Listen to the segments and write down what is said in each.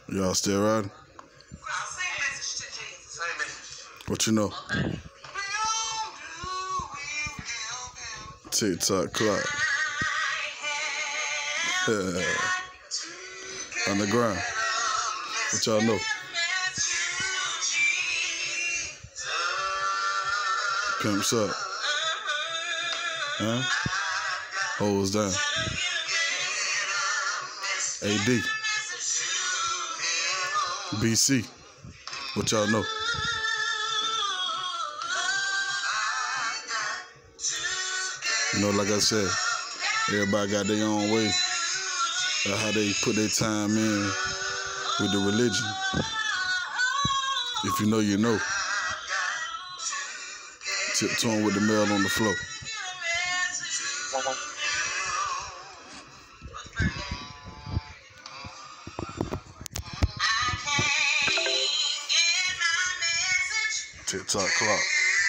Y'all still riding? What you know? TikTok clock. Underground. What y'all know? Pimps up. Huh? Hoes down. AD. BC. What y'all know? You know, like I said, everybody got their own way of how they put their time in with the religion. If you know, you know. Tiptoeing with the mail on the floor. TikTok clock.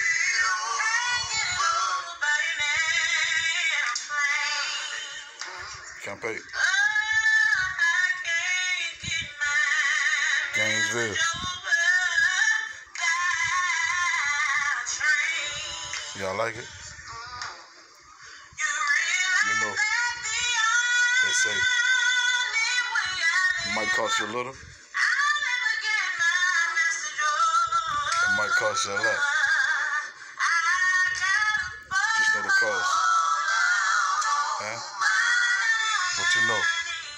Campaign. Gainesville. Y'all like it? You know, they say it might cost you a little. It might cost you a lot. Just know the cost. Huh? What you know?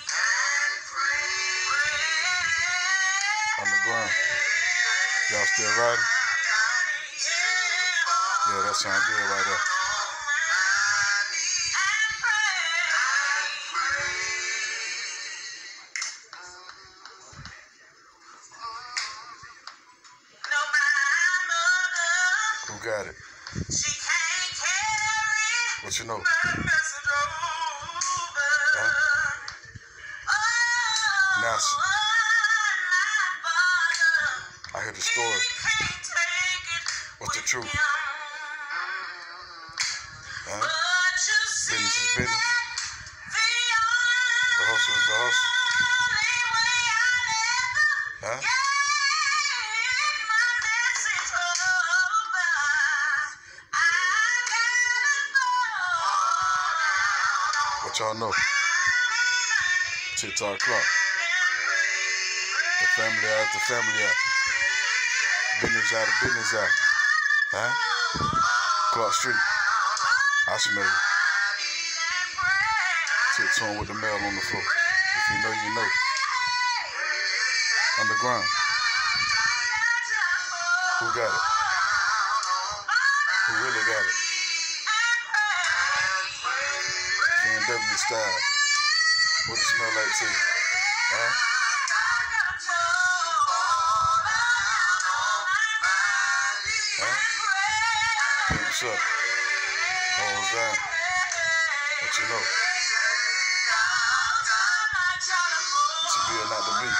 Underground. Y'all still riding? Yeah, that sounds good right there. Who got it? What you know? Huh? Nancy. I heard the story. What's the truth? Huh? Business is business. The hustle is the hustle. Huh? What y'all know? TikTok clock. The family out, the family out. Business out, the business out. Huh? Clark Street. I smell you. Tiptoeing with the mail on the floor. If you know, you know. Underground. Who got it? Who really got it? KNW style. What it smell like to you? Huh? Huh? Pimps up. Hoes down. What you know? To be or not to be.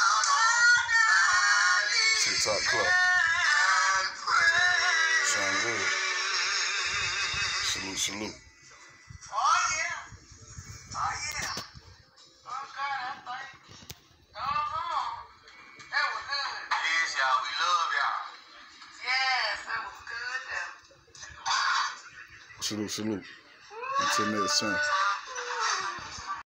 TikTok club. Sound good. Salute, salute. We love y'all. Yes, that was good. Salute, salute. Until next time.